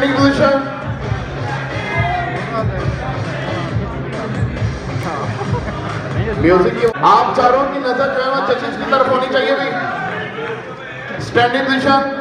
Standing position. Music की आप चारों की नजर जो है वो जजेस की तरफ होनी चाहिए भाई। Standing position.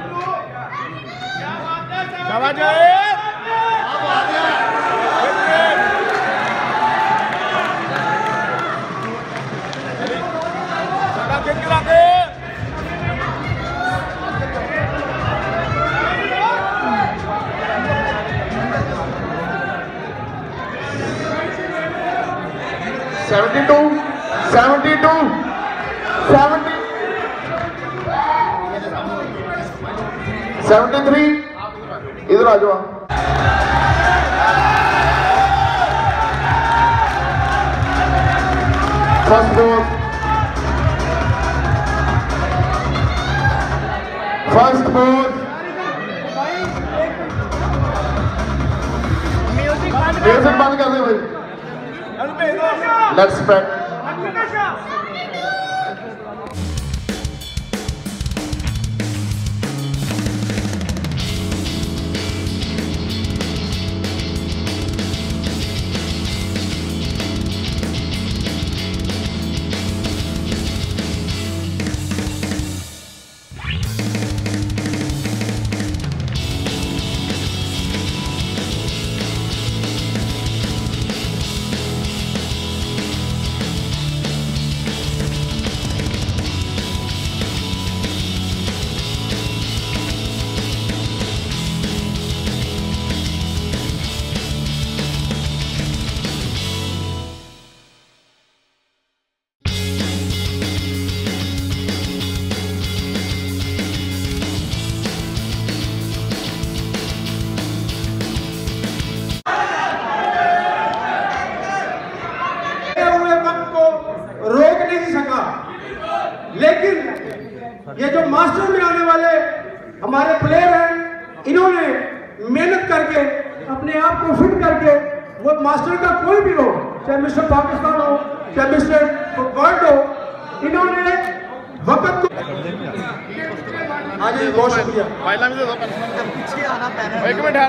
सेवेंटी टू 73 इधर आ जाओ। फर्स्ट बॉल म्यूजिक बंद कर दे भाई। Let's spread. रोक नहीं सका, लेकिन ये जो मास्टर में आने वाले हमारे प्लेयर हैं, इन्होंने मेहनत करके अपने आप को फिट करके, वो मास्टर का कोई भी हो, चाहे मिस्टर पाकिस्तान हो चाहे मिस्टर वर्ल्ड हो, इन्होंने वक्त को आज बहुत शुक्रिया।